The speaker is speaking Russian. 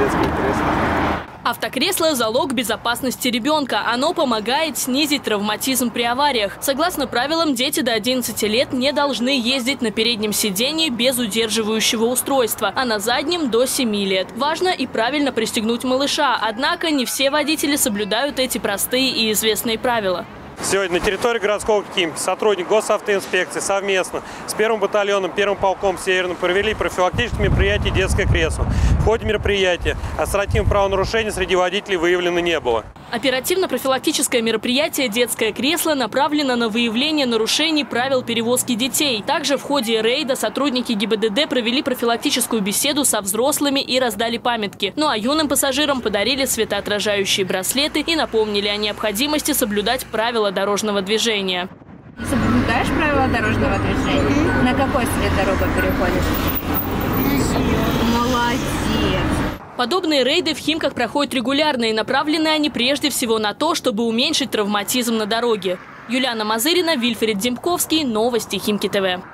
детское кресло. Автокресло – залог безопасности ребенка. Оно помогает снизить травматизм при авариях. Согласно правилам, дети до 11 лет не должны ездить на переднем сидении без удерживающего устройства, а на заднем – до 7 лет. Важно и правильно пристегнуть малыша, однако не все водители соблюдают эти простые и известные правила. Сегодня на территории городского Химки сотрудник госавтоинспекции совместно с первым батальоном, первым полком Северным провели профилактические мероприятия «Детское кресло». В ходе мероприятия административных правонарушений среди водителей выявлено не было. Оперативно-профилактическое мероприятие «Детское кресло» направлено на выявление нарушений правил перевозки детей. Также в ходе рейда сотрудники ГИБДД провели профилактическую беседу со взрослыми и раздали памятки. Ну а юным пассажирам подарили светоотражающие браслеты и напомнили о необходимости соблюдать правила дорожного движения. Соблюдаешь правила дорожного движения? На какой свет дорогу переходишь? Молодец! Подобные рейды в Химках проходят регулярно, и направлены они прежде всего на то, чтобы уменьшить травматизм на дороге. Юлиана Мазырина, Вильфред Демковский. Новости Химки ТВ.